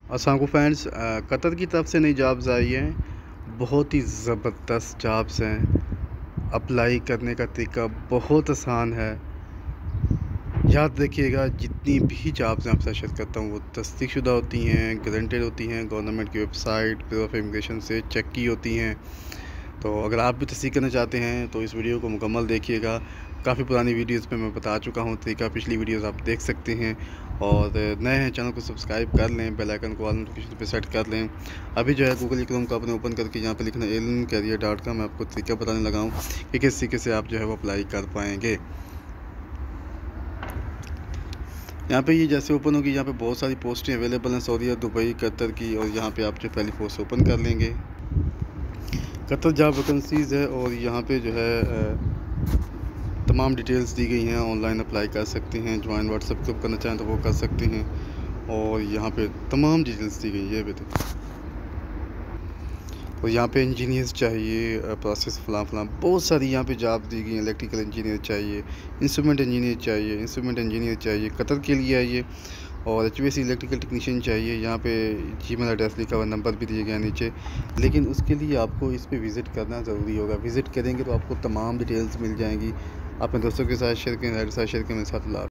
अस्सलाम वालेकुम friends, Qatar की तरफ से नई जॉब्स आई हैं। बहुत ही ज़बरदस्त जॉब्स हैं। अप्लाई करने का तरीका बहुत आसान है। याद रखिएगा, जितनी भी जॉब्स मैं आपसे शेयर करता हूँ वो तस्दीकशुदा होती हैं, गारंटेड होती हैं, गवर्नमेंट की वेबसाइट ब्यूरो ऑफ इमिग्रेशन से चेक की होती हैं। तो अगर आप भी तस्दीक करना चाहते हैं तो इस वीडियो को मुकम्मल देखिएगा। काफ़ी पुरानी वीडियोस पे मैं बता चुका हूँ तरीका, पिछली वीडियोस आप देख सकते हैं। और नए हैं चैनल को सब्सक्राइब कर लें, बेल आइकन को ऑल नोटिफिकेशन पे सेट कर लें। अभी जो है गूगल क्रोम को अपने ओपन करके यहाँ पे लिखना allencareer.com। मैं आपको तरीका बताने लगा हूँ कि किस तरीके से आप जो है वो अप्लाई कर पाएंगे। यहाँ पे ये जैसे ओपन होगी, यहाँ पे बहुत सारी पोस्टें अवेलेबल हैं सऊदी, दुबई, कतर की। और यहाँ पे आप जो पहली पोस्ट ओपन कर लेंगे, कतर जॉब वैकेंसीज़ है। और यहाँ पे जो है तमाम डिटेल्स दी गई हैं। ऑनलाइन अप्लाई कर सकते हैं, ज्वाइन व्हाट्सएप ग्रुप करना चाहें तो वो कर सकते हैं। और यहाँ पे तमाम डिटेल्स दी गई है बेटे। तो यहाँ पे इंजीनियर्स चाहिए, प्रोसेस फलां बहुत सारी यहाँ पे जॉब दी गई हैं। इलेक्ट्रिकल इंजीनियर चाहिए, इंस्ट्रूमेंट इंजीनियर चाहिए, कतर के लिए है ये। और HVAC इलेक्ट्रिकल टेक्नीशियन चाहिए। यहाँ पे जीमेल एड्रेस लिखा हुआ, नंबर भी दिए गए नीचे। लेकिन उसके लिए आपको इस पे विज़िट करना ज़रूरी होगा। विज़िट करेंगे तो आपको तमाम डिटेल्स मिल जाएंगी। अपने दोस्तों के साथ शेयर करें, मेरे साथ शेयर करें, मेरे साथ